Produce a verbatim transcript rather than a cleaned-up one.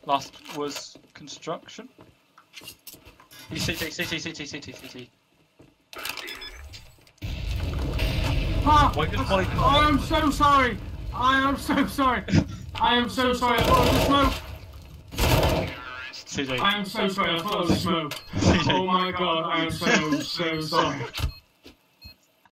Last was construction. He's C T, C T, C T, C T, C T. Ah, Why just Molly? I am so sorry. I am so sorry. I am so sorry. I thought it was smoke. C T. I am so sorry. I thought it was smoke. C T. Oh my god. I am so so sorry.